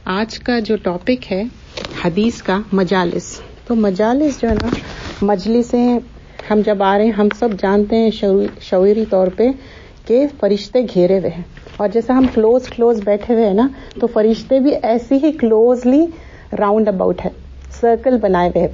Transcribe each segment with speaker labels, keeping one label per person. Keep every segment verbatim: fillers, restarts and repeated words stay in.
Speaker 1: آج کا جو ٹاپک ہے حدیث کا مجالس. تو مجالس جو ہے نا مجلسیں ہم جب آ رہے ہیں ہم سب جانتے ہیں شعوری طور پہ کہ فرشتے گھیرے ہوئے ہیں, اور جیسا ہم کلوز کلوز بیٹھے ہوئے ہیں نا تو فرشتے بھی ایسی ہی کلوزلی راؤنڈ اباؤٹ ہے, سرکل بنائے ہوئے.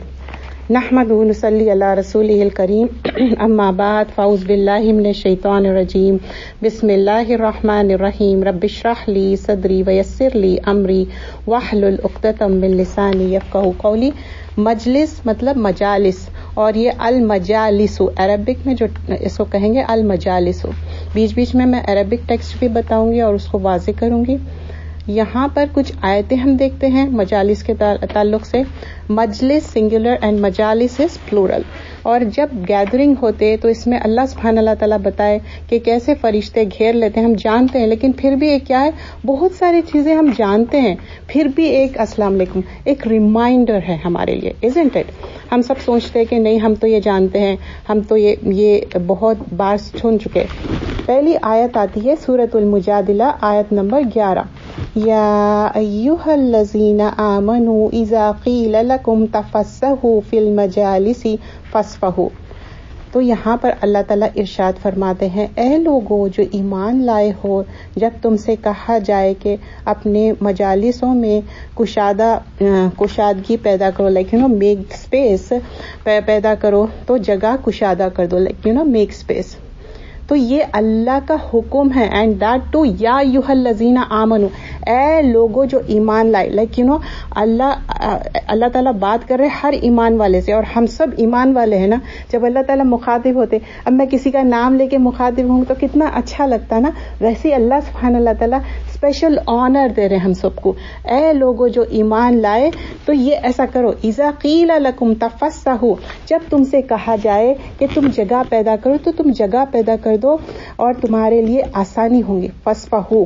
Speaker 1: نحمد و نصلی علی رسولہ الکریم, اما بعد, فاعوذ باللہ من الشیطان الرجیم, بسم اللہ الرحمن الرحیم, رب اشرح لی صدری ویسر لی امری واحلل عقدۃ من لسانی یفقہوا قولی. مجلس مطلب مجالس, اور یہ المجالس عربک میں جو اس کو کہیں گے المجالس. بیچ بیچ میں میں عربک ٹیکسٹ بھی بتاؤں گی اور اس کو واضح کروں گی. یہاں پر کچھ آیتیں ہم دیکھتے ہیں مجالس کے تعلق سے. مجلس سنگولر اینڈ مجالس از پلورل, اور جب گیدرنگ ہوتے تو اس میں اللہ سبحانہ اللہ تعالیٰ بتائے کہ کیسے فرشتے گھیر لیتے ہیں. ہم جانتے ہیں لیکن پھر بھی ایک کیا ہے, بہت ساری چیزیں ہم جانتے ہیں پھر بھی ایک السلام علیکم ایک ریمائنڈر ہے ہمارے لیے, isn't it؟ ہم سب سوچتے ہیں کہ نہیں ہم تو یہ جانتے ہیں, ہم تو یہ یہ بہت بار سن چکے. پہلی آیت آتی ہے سورۃ المجادلہ, آیت نمبر گیارہ. یا ایھا الذین آمنوا اذا قیل لکم تفسحوا فی المجالس فافسحوا. تو یہاں پر اللہ تعالیٰ ارشاد فرماتے ہیں, اے لوگوں جو ایمان لائے ہو, جب تم سے کہا جائے کہ اپنے مجالسوں میں کشادہ کشادگی پیدا کرو, like you know make space پیدا کرو, تو جگہ کشادہ کر دو, like you know make space. تو یہ اللہ کا حکم ہے, اینڈ دیٹ ٹو یا ایھا الذین آمنوا, اے لوگوں جو ایمان لائے. لائک یو نو اللہ اللہ تعالیٰ بات کر رہے ہر ایمان والے سے, اور ہم سب ایمان والے ہیں نا. جب اللہ تعالیٰ مخاطب ہوتے, اب میں کسی کا نام لے کے مخاطب ہوں تو کتنا اچھا لگتا نا, ویسے اللہ سبحانہ اللہ تعالیٰ اسپیشل آنر دے رہے ہم سب کو. اے لوگوں جو ایمان لائے تو یہ ایسا کرو, اذا قیل لکم تفسحوا, جب تم سے کہا جائے کہ تم جگہ پیدا کرو تو تم جگہ پیدا کر دو اور تمہارے لیے آسانی ہوں گی. فسفہو,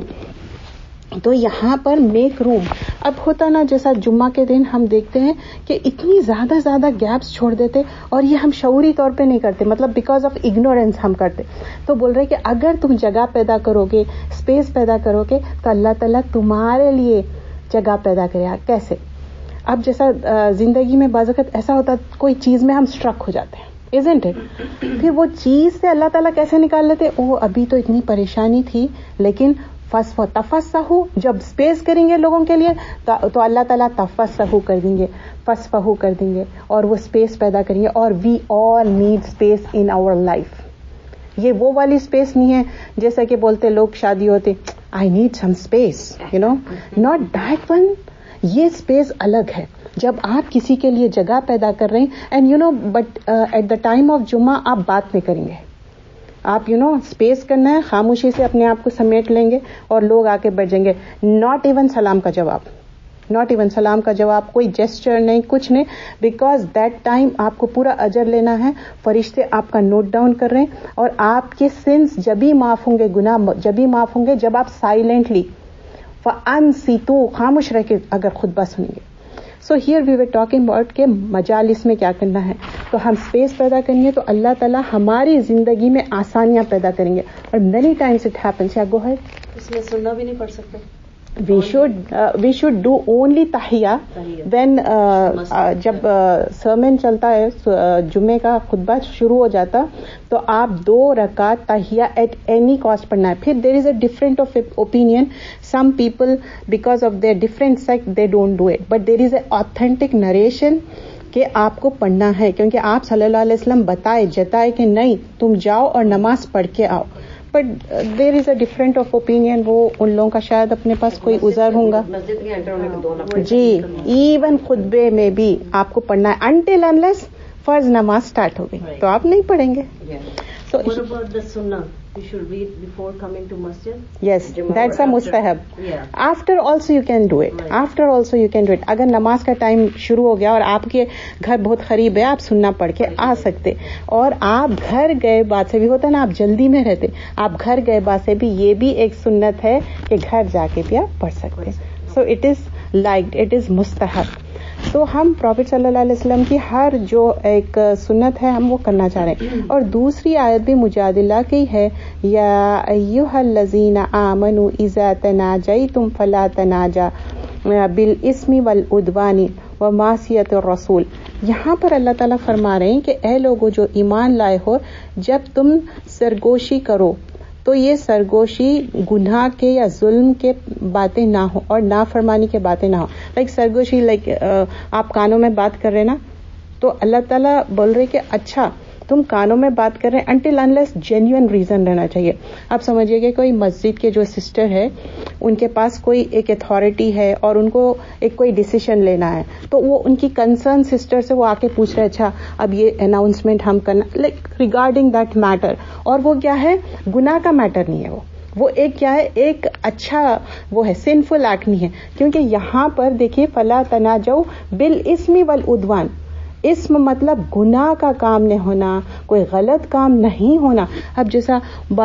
Speaker 1: تو یہاں پر میک روم. اب ہوتا نا جیسا جمعہ کے دن ہم دیکھتے ہیں کہ اتنی زیادہ زیادہ گیپس چھوڑ دیتے, اور یہ ہم شعوری طور پہ نہیں کرتے, مطلب بیکاز آف اگنورینس ہم کرتے. تو بول رہے کہ اگر تم جگہ پیدا کرو گے, اسپیس پیدا کرو گے, تو اللہ تعالیٰ تمہارے لیے جگہ پیدا کرے گا. کیسے؟ اب جیسا زندگی میں بعض وقت ایسا ہوتا کوئی چیز میں ہم اسٹرک ہو جاتے ہیں, isn't it؟ پھر وہ چیز سے اللہ تعالیٰ کیسے نکال لیتے, او ابھی تو اتنی پریشانی تھی لیکن فسفہ تفسحو, جب اسپیس کریں گے لوگوں کے لیے تو اللہ تعالیٰ تفسحو کر دیں گے, فسفہو کر دیں گے, اور وہ اسپیس پیدا کریں گے. اور we all need space in our life. یہ وہ والی اسپیس نہیں ہے جیسا کہ بولتے لوگ شادی ہوتے, I need some space, you know, not that one. یہ اسپیس الگ ہے جب آپ کسی کے لیے جگہ پیدا کر رہے ہیں, and you know but at the time of جمعہ آپ بات نہیں کریں گے, آپ یو نو اسپیس کرنا ہے, خاموشی سے اپنے آپ کو سمیٹ لیں گے اور لوگ آ کے بیٹھ جائیں گے. ناٹ ایون سلام کا جواب, ناٹ ایون سلام کا جواب, کوئی جیسچر نہیں, کچھ نہیں, بیکاز دیٹ ٹائم آپ کو پورا اجر لینا ہے. فرشتے آپ کا نوٹ ڈاؤن کر رہے ہیں, اور آپ کے سنس جبھی معاف ہوں گے, گناہ جبھی معاف ہوں گے جب آپ سائلنٹلی فانصتوا, خاموش رہ کے اگر خطبہ سنیں گے. So here we were talking about کہ مجالس میں کیا کرنا ہے. تو ہم اسپیس پیدا کریں گے تو اللہ تعالیٰ ہماری زندگی میں آسانیاں پیدا کریں گے. اور مینی ٹائمس اٹ ہیپنس. یا گو ہے
Speaker 2: اس میں سننا بھی نہیں پڑ سکتا.
Speaker 1: We should we should do only تحیہ وین, جب سرمن چلتا ہے, جمعے کا خطبہ شروع ہو جاتا, تو آپ دو رکعت تحیہ ایٹ اینی کاسٹ پڑھنا ہے. پھر there is a different of opinion. Some people because of their different sect they don't do it, but there is a authentic narration کہ آپ کو پڑھنا ہے, کیونکہ آپ صلی اللہ علیہ وسلم بتائے جتائے کہ نہیں تم جاؤ اور نماز پڑھ کے آؤ. But there is a different of opinion. وہ ان لوگوں کا شاید اپنے پاس کوئی عذر ہوں گا. جی, ایون خطبے میں بھی آپ کو پڑھنا ہے انٹل انلیس فرض نماز اسٹارٹ ہو گئی تو آپ نہیں پڑھیں گے. So
Speaker 2: what about the sunnah? You should read before coming to masjid?
Speaker 1: Yes, that's a mustahab.
Speaker 2: Yeah.
Speaker 1: After also you can do it. Right. After also you can do it. اگر نماز کا time شروع ہو گیا اور آپ کے گھر بہت قریب ہے, آپ سننا پڑھ کے آ سکتے. اور آپ گھر گئے بعد سے بھی ہوتا ہے نا, آپ جلدی میں رہتے, آپ گھر گئے بعد سے بھی یہ بھی ایک سنت ہے کہ گھر جا کے بھی آپ پڑھ سکتے. So it is liked, it is mustahab. تو ہم پروفٹ صلی اللہ علیہ وسلم کی ہر جو ایک سنت ہے ہم وہ کرنا چاہ رہے ہیں. اور دوسری آیت بھی مجادلہ کی ہے, یا ایھا الذین آمنوا اذا تناجیتم فلا تناجا بالاسم والعدوان ومعصیت الرسول. یہاں پر اللہ تعالیٰ فرما رہے ہیں کہ اے لوگو جو ایمان لائے ہو، جب تم سرگوشی کرو تو یہ سرگوشی گناہ کے یا ظلم کے باتیں نہ ہو اور نافرمانی کے باتیں نہ ہو. لائک سرگوشی لائک آپ کانوں میں بات کر رہے نا، تو اللہ تعالیٰ بول رہے کہ اچھا تم کانوں میں بات کر رہے ہیں انٹل انلیس جینیون ریزن رہنا چاہیے. آپ سمجھیے کہ کوئی مسجد کے جو سسٹر ہے ان کے پاس کوئی ایک اتھارٹی ہے اور ان کو ایک کوئی ڈیسیشن لینا ہے، تو وہ ان کی کنسرن سسٹر سے وہ آ کے پوچھ رہے اچھا اب یہ اناؤنسمنٹ ہم کرنا لائک ریگارڈنگ دیٹ میٹر، اور وہ کیا ہے گناہ کا میٹر نہیں ہے، وہ وہ ایک کیا ہے ایک اچھا وہ ہے سنفل ایکٹ نہیں ہے. کیونکہ یہاں پر دیکھیے فلا تناجوا بالاسم والعدوان، اسم مطلب گناہ کا کام نہیں ہونا، کوئی غلط کام نہیں ہونا. اب جیسا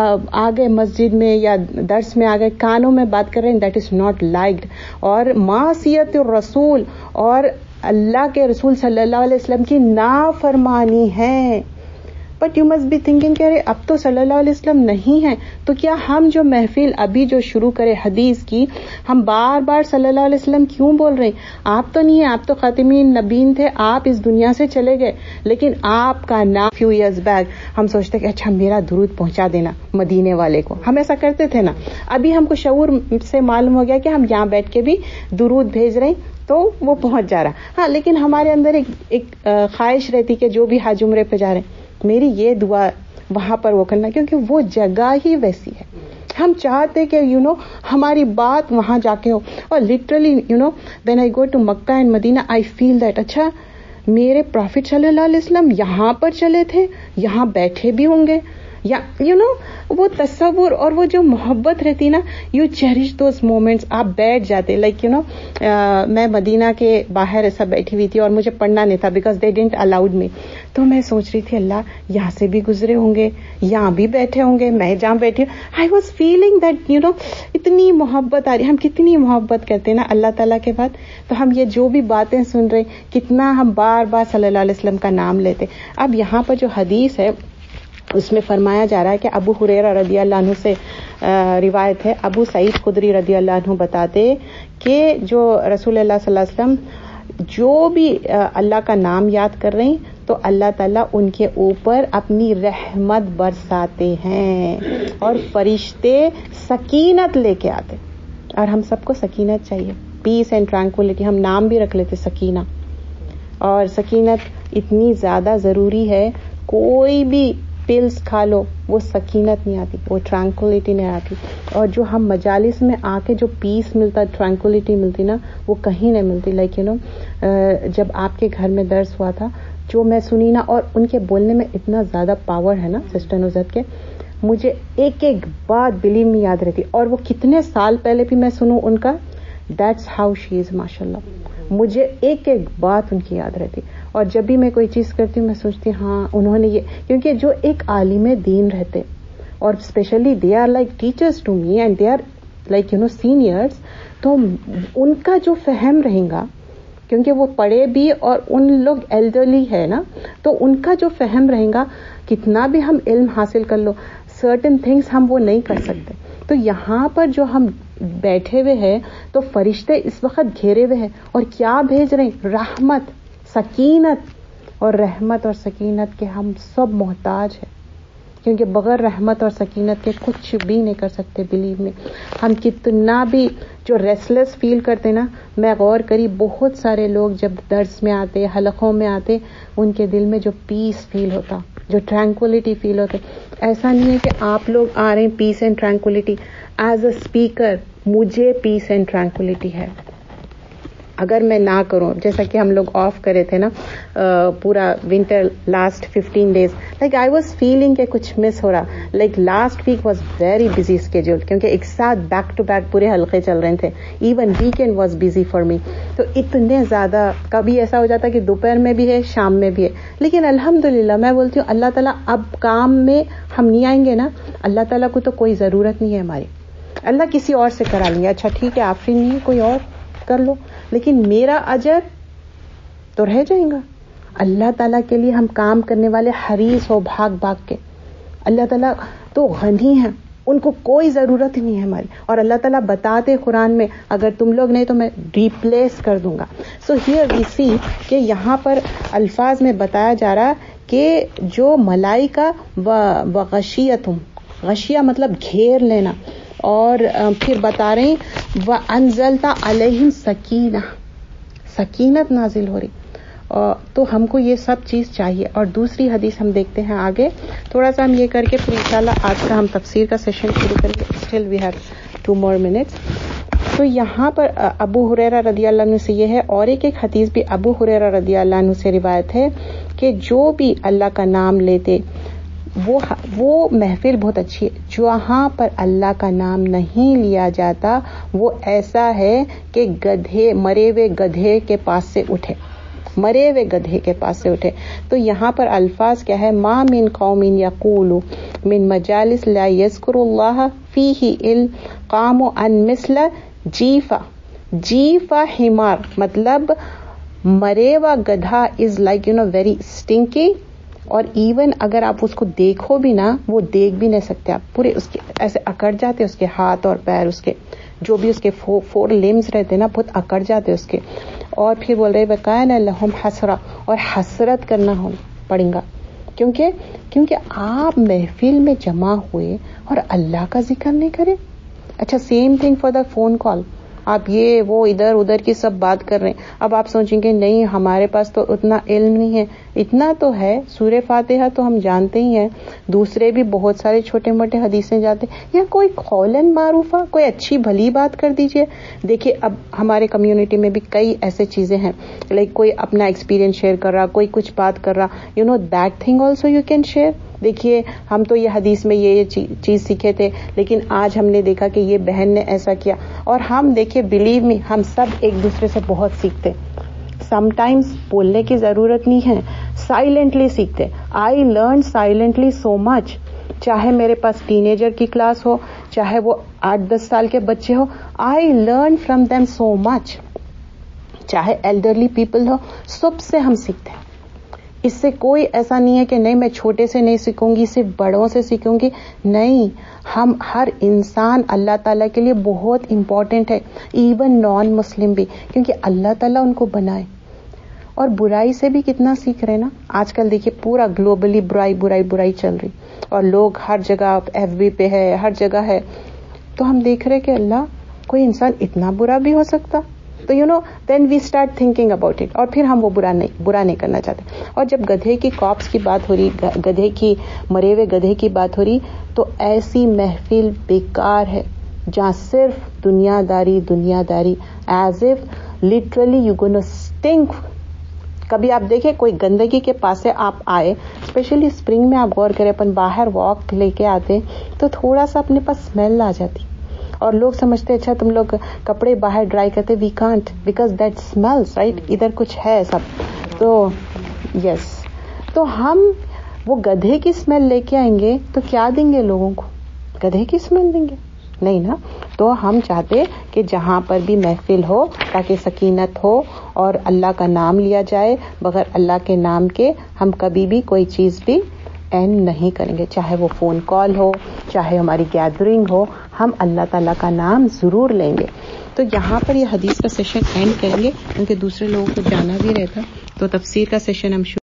Speaker 1: آگے مسجد میں یا درس میں آگے کانوں میں بات کر رہے ہیں، دیٹ از ناٹ لائکڈ. اور معصیت الرسول، اور اللہ کے رسول صلی اللہ علیہ وسلم کی نافرمانی ہے. But you must be thinking کہ اب تو صلی اللہ علیہ وسلم نہیں ہے، تو کیا ہم جو محفل ابھی جو شروع کرے حدیث کی، ہم بار بار صلی اللہ علیہ وسلم کیوں بول رہے ہیں؟ آپ تو نہیں ہیں، آپ تو خاتمین نبیین تھے، آپ اس دنیا سے چلے گئے، لیکن آپ کا نام فیو ایئرز بیک ہم سوچتے کہ اچھا میرا درود پہنچا دینا مدینے والے کو. ہم ایسا کرتے تھے نا. ابھی ہم کو شعور سے معلوم ہو گیا کہ ہم یہاں بیٹھ کے بھی درود بھیج رہے ہیں تو وہ پہنچ جا رہا. ہاں لیکن ہمارے اندر ایک, ایک خواہش رہتی کہ جو بھی حج عمرے پہ جا رہے ہیں میری یہ دعا وہاں پر وہ کرنا، کیونکہ وہ جگہ ہی ویسی ہے. ہم چاہتے کہ یو نو ہماری بات وہاں جا کے ہو. اور literally you know when I go to Mecca and Medina I feel that اچھا میرے پرافٹ صلی اللہ علیہ وسلم یہاں پر چلے تھے، یہاں بیٹھے بھی ہوں گے، یا یو نو وہ تصور اور وہ جو محبت رہتی نا، یو چیریش دوز مومنٹس. آپ بیٹھ جاتے لائک یو نو میں مدینہ کے باہر ایسا بیٹھی ہوئی تھی اور مجھے پڑھنا نہیں تھا because they didn't allowed me. تو میں سوچ رہی تھی اللہ یہاں سے بھی گزرے ہوں گے، یہاں بھی بیٹھے ہوں گے، میں جہاں بیٹھی ہوں. I was feeling that you know اتنی محبت آ رہی. ہم کتنی محبت کرتے ہیں نا اللہ تعالیٰ کے بعد. تو ہم یہ جو بھی باتیں سن رہے کتنا ہم بار بار صلی اللہ علیہ وسلم کا نام لیتے. اب یہاں پر جو حدیث ہے اس میں فرمایا جا رہا ہے کہ ابو ہریرہ رضی اللہ عنہ سے روایت ہے، ابو سعید خدری رضی اللہ عنہ بتاتے کہ جو رسول اللہ صلی اللہ علیہ وسلم جو بھی اللہ کا نام یاد کر رہے ہیں تو اللہ تعالیٰ ان کے اوپر اپنی رحمت برساتے ہیں اور فرشتے سکینت لے کے آتے. اور ہم سب کو سکینت چاہیے، پیس اینڈ ٹرانکولیٹی. ہم نام بھی رکھ لیتے سکینہ، اور سکینت اتنی زیادہ ضروری ہے. کوئی بھی پلز کھا لو وہ سکینت نہیں آتی، وہ ٹرانکولیٹی نہیں آتی. اور جو ہم مجالس میں آ کے جو پیس ملتا، ٹرانکولیٹی ملتی نا، وہ کہیں نہیں ملتی. لائک یو نو جب آپ کے گھر میں درس ہوا تھا جو میں سنی نا، اور ان کے بولنے میں اتنا زیادہ پاور ہے نا سسٹر نزہت کے، مجھے ایک ایک بات بلیو میں یاد رہتی. اور وہ کتنے سال پہلے بھی میں سنوں ان کا، دیٹس ہاؤ شی از ماشاء اللہ. مجھے ایک ایک بات ان کی یاد رہتی. اور جب بھی میں کوئی چیز کرتی ہوں میں سوچتی ہاں انہوں نے یہ، کیونکہ جو ایک عالم دین رہتے اور specially they are like teachers to me and they are like you know seniors, تو ان کا جو فہم رہے گا، کیونکہ وہ پڑھے بھی اور ان لوگ ایلڈرلی ہے نا، تو ان کا جو فہم رہے گا، کتنا بھی ہم علم حاصل کر لو سرٹن تھنگس ہم وہ نہیں کر سکتے. تو یہاں پر جو ہم بیٹھے ہوئے ہیں تو فرشتے اس وقت گھیرے ہوئے ہیں اور کیا بھیج رہے ہیں؟ رحمت، سکینت. اور رحمت اور سکینت کے ہم سب محتاج ہیں، کیونکہ بغیر رحمت اور سکینت کے کچھ بھی نہیں کر سکتے. بلیو میں ہم کتنا بھی جو ریسلیس فیل کرتے نا، میں غور کری بہت سارے لوگ جب درس میں آتے، حلقوں میں آتے، ان کے دل میں جو پیس فیل ہوتا، جو ٹرانکولیٹی فیل ہوتے. ایسا نہیں ہے کہ آپ لوگ آ رہے ہیں peace and tranquility. As a speaker مجھے پیس اینڈ ٹرانکولیٹی ہے. اگر میں نہ کروں، جیسا کہ ہم لوگ آف کرے تھے نا پورا winter last fifteen days, like I was feeling کہ کچھ مس ہو رہا. Like last week was very busy schedule, کیونکہ ایک ساتھ بیک ٹو بیک پورے حلقے چل رہے تھے. Even weekend was busy for me. تو اتنے زیادہ کبھی ایسا ہو جاتا کہ دوپہر میں بھی ہے، شام میں بھی ہے. لیکن الحمدللہ میں بولتی ہوں اللہ تعالیٰ اب کام میں ہم نہیں آئیں گے نا، اللہ تعالیٰ کو تو کوئی ضرورت نہیں ہے ہماری. اللہ کسی اور سے کرا لیں گے. اچھا ٹھیک ہے آپ فری نہیں ہے، کوئی اور کر لو، لیکن میرا اجر تو رہ جائے گا. اللہ تعالیٰ کے لیے ہم کام کرنے والے حریص ہو بھاگ بھاگ کے. اللہ تعالیٰ تو غنی ہے، ان کو کوئی ضرورت ہی نہیں ہے ہماری. اور اللہ تعالیٰ بتاتے قرآن میں اگر تم لوگ نہیں تو میں ریپلیس کر دوں گا. سو ہیئر وی سی کہ یہاں پر الفاظ میں بتایا جا رہا کہ جو ملائکہ و غشیتم، غشیہ مطلب گھیر لینا، اور پھر بتا رہے ہیں وَأَنزَلْتَ عَلَيْهِمْ سَكِينَةً، سکینت نازل ہو رہی. تو ہم کو یہ سب چیز چاہیے. اور دوسری حدیث ہم دیکھتے ہیں آگے تھوڑا سا ہم یہ کر کے پھر انشاءاللہ آج کا ہم تفسیر کا سیشن شروع کریں گے. Still we have two more minutes. تو یہاں پر ابو ہریرہ رضی اللہ عنہ سے یہ ہے، اور ایک ایک حدیث بھی ابو ہریرہ رضی اللہ عنہ سے روایت ہے کہ جو بھی اللہ کا نام لیتے وہ وہ محفل بہت اچھی ہے. جہاں پر اللہ کا نام نہیں لیا جاتا وہ ایسا ہے کہ گدھے، مرے ہوئے گدھے کے پاس سے اٹھے، مرے ہوئے گدھے کے پاس سے اٹھے. تو یہاں پر الفاظ کیا ہے؟ ما من قوم یقول من مجالس لا یذکر اللہ فیہ الا قاموا عن مثل جیفا، جیفا حمار، مطلب مرے ہوا گدھا is like you know very stinky, اور ایون اگر آپ اس کو دیکھو بھی نا وہ دیکھ بھی نہیں سکتے آپ، پورے اس کے ایسے اکڑ جاتے اس کے ہاتھ اور پیر، اس کے جو بھی اس کے فور لمز رہتے نا بہت اکڑ جاتے اس کے. اور پھر بول رہے وَكَانَ لَهُمْ حسرہ، اور حسرت کرنا ہو پڑیں گا، کیونکہ کیونکہ آپ محفل میں جمع ہوئے اور اللہ کا ذکر نہیں کریں. اچھا same thing for the phone call, آپ یہ وہ ادھر ادھر کی سب بات کر رہے ہیں. اب آپ سوچیں گے نہیں ہمارے پاس تو اتنا علم نہیں ہے. اتنا تو ہے، سورہ فاتحہ تو ہم جانتے ہی ہیں، دوسرے بھی بہت سارے چھوٹے موٹے حدیثیں جاتے ہیں، یا کوئی قولن معروفہ، کوئی اچھی بھلی بات کر دیجئے. دیکھیے اب ہمارے کمیونٹی میں بھی کئی ایسے چیزیں ہیں، لائک کوئی اپنا ایکسپیرینس شیئر کر رہا، کوئی کچھ بات کر رہا، you know that thing also you can share. دیکھیے ہم تو یہ حدیث میں یہ چیز سیکھے تھے، لیکن آج ہم نے دیکھا کہ یہ بہن نے ایسا کیا. اور ہم دیکھیے بلیو می ہم سب ایک دوسرے سے بہت سیکھتے. سم ٹائمز بولنے کی ضرورت نہیں ہے، سائلنٹلی سیکھتے. I learn silently so much. چاہے میرے پاس ٹین ایجر کی کلاس ہو، چاہے وہ آٹھ دس سال کے بچے ہو، I learn from them so much. چاہے ایلڈرلی پیپل ہو، سب سے ہم سیکھتے ہیں. اس سے کوئی ایسا نہیں ہے کہ نہیں میں چھوٹے سے نہیں سیکھوں گی، صرف بڑوں سے سیکھوں گی. نہیں، ہم ہر انسان اللہ تعالیٰ کے لیے بہت امپورٹنٹ ہے، ایون نان مسلم بھی، کیونکہ اللہ تعالیٰ ان کو بنائے. اور برائی سے بھی کتنا سیکھ رہے نا. آج کل دیکھیے پورا گلوبلی برائی برائی برائی چل رہی، اور لوگ ہر جگہ ایف بی پہ ہے، ہر جگہ ہے. تو ہم دیکھ رہے کہ اللہ کوئی انسان اتنا برا بھی ہو سکتا. تو you know then we start thinking about it, اور پھر ہم وہ برا نہیں برا نہیں کرنا چاہتے. اور جب گدھے کی کاپس کی بات ہو رہی، گدھے کی مرے ہوئے گدھے کی بات ہو رہی، تو ایسی محفل بیکار ہے جہاں صرف دنیا داری دنیا داری، as if literally you gonna stink. کبھی آپ دیکھیں کوئی گندگی کے پاس سے آپ آئے، اسپیشلی اسپرنگ میں آپ غور کریں، اپن باہر واک لے کے آتے تو تھوڑا سا اپنے پاس اسمیل آ جاتی، اور لوگ سمجھتے اچھا تم لوگ کپڑے باہر ڈرائی کرتے. We can't because that smells right, ادھر کچھ ہے سب. تو یس تو ہم وہ گدھے کی اسمیل لے کے آئیں گے تو کیا دیں گے لوگوں کو؟ گدھے کی اسمیل دیں گے؟ نہیں نا. تو ہم چاہتے کہ جہاں پر بھی محفل ہو تاکہ سکینت ہو اور اللہ کا نام لیا جائے. بغیر اللہ کے نام کے ہم کبھی بھی کوئی چیز بھی اینڈ نہیں کریں گے، چاہے وہ فون کال ہو، چاہے ہماری گیدرنگ ہو، ہم اللہ تعالیٰ کا نام ضرور لیں گے. تو یہاں پر یہ حدیث کا سیشن اینڈ کریں گے کیونکہ دوسرے لوگوں کو جانا بھی رہتا. تو تفسیر کا سیشن ہم شروع